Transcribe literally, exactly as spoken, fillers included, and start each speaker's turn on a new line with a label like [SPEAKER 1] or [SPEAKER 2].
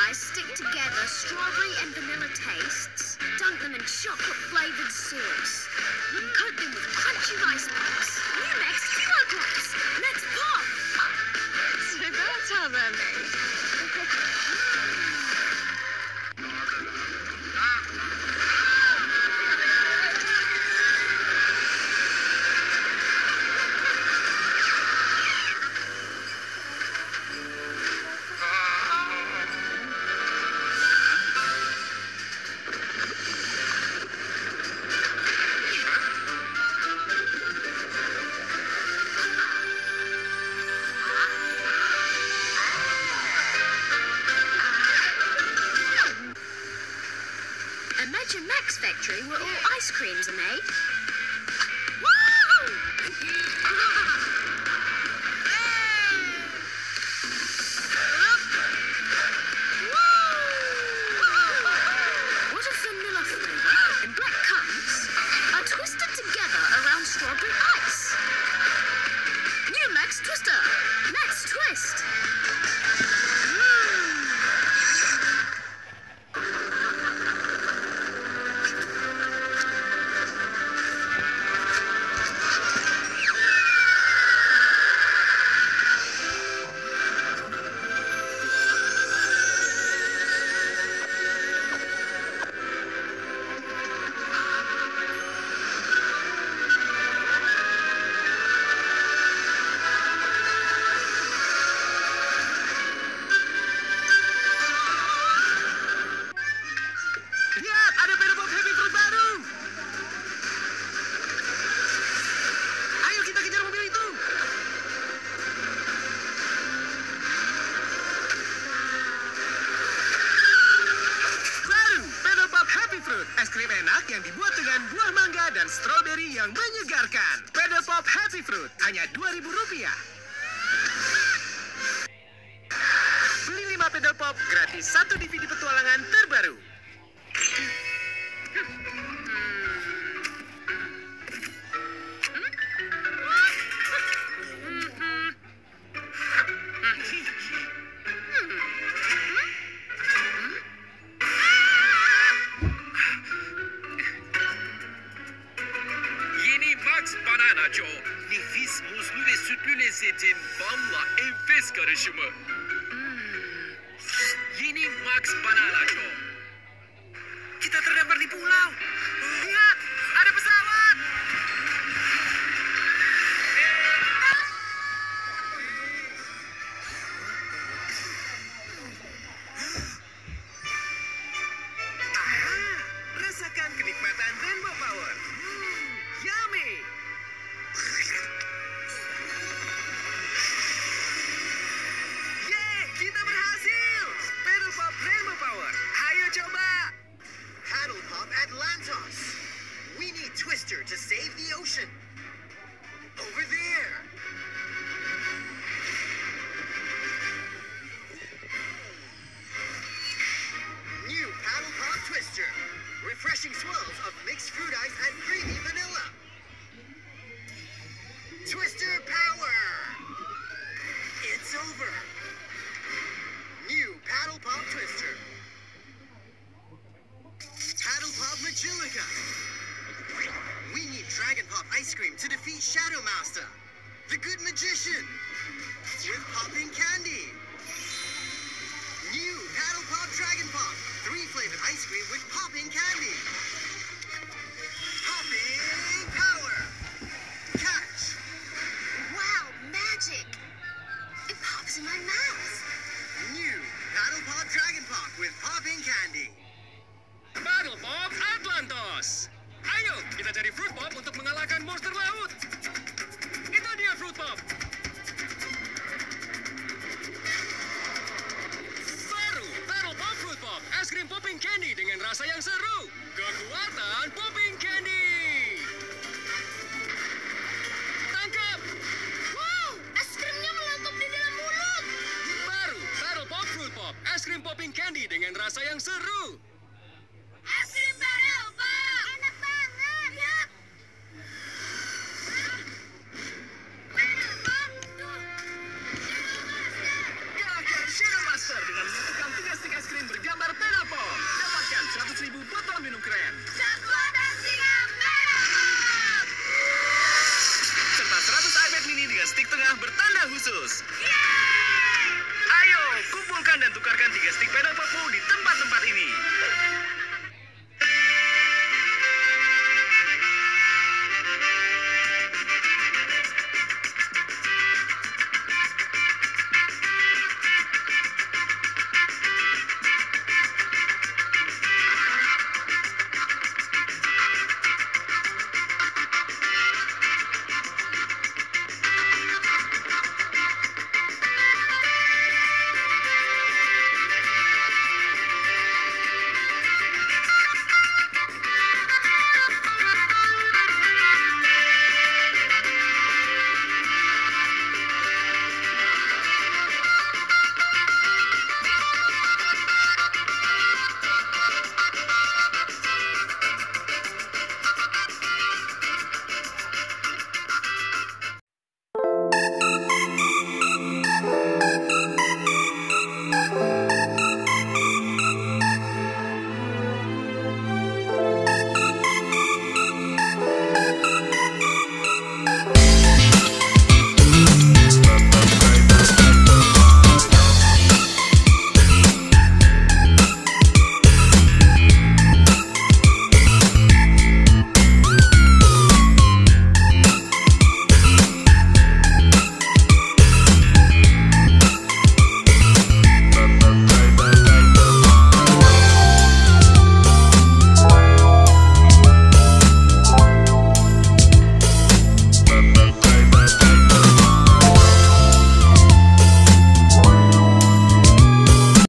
[SPEAKER 1] ice, stick together strawberry and vanilla tastes, dunk them in chocolate-flavored sauce, and coat them with crunchy rice pops. New Max Duo Pops. Let's pop!
[SPEAKER 2] So that's how they're made.
[SPEAKER 1] Imagine Max Factory where all ice creams are made. What if vanilla flavor and black currants are twisted together around strawberry ice? New Max Twister. Max Twist.
[SPEAKER 3] Es krim enak yang dibuat dengan buah mangga dan stroberi yang menyegarkan. Pedal Pop Happy Fruit, hanya dua ribu rupiah. Beli lima Pedal Pop, gratis satu D V D petualangan terbaru.
[SPEAKER 4] Banana Joe, nefis muzlu ve sütlü lezzetin balla enfes karışımı. Hmm. Yeni Max Banana Joe. Kita terdampar di pulau. Lihat, ada pesawat. Aha, rasakan kenikmatan Rainbow Power. Hmm, yummy. Yeay, kita berhasil! Pedal Pop Rainbow Power. Ayo coba.
[SPEAKER 5] Paddle Pop Atlantos. We need Twister to save the ocean. Over there. New Paddle Pop Twister. Refreshing swirls of mixed fruit ice and creamy vanilla. Twister power! It's over. New Paddle Pop Twister. Paddle Pop Magilica. We need Dragon Pop ice cream to defeat Shadow Master, the good magician, with popping candy. New Paddle Pop Dragon Pop. Three flavored ice cream with popping candy. Popping power. Catch.
[SPEAKER 1] Wow, magic! It pops in my mouth.
[SPEAKER 5] New Paddle Pop Dragon Pop with popping candy.
[SPEAKER 3] Paddle Pop Atlantos. Ayo, kita cari Fruit Pop untuk mengalahkan monster laut. Itu dia Fruit Pop. Baru, Paddle Pop Fruit Pop. Es krim popping candy dengan rasa yang seru. Kekuatan popping candy. Tangkap.
[SPEAKER 1] Wow, es krimnya meletup di dalam mulut.
[SPEAKER 3] Baru, Paddle Pop Fruit Pop. Es krim popping candy dengan rasa yang seru.
[SPEAKER 1] Es krim Paddle Pop. Enak banget. Lihat. Paddle Pop. Tuh.
[SPEAKER 3] Kalahkan Shadow Master dengan menyatukan tiga stik es krim
[SPEAKER 4] tukarkan tiga stick pedal popmu di tempat-tempat ini.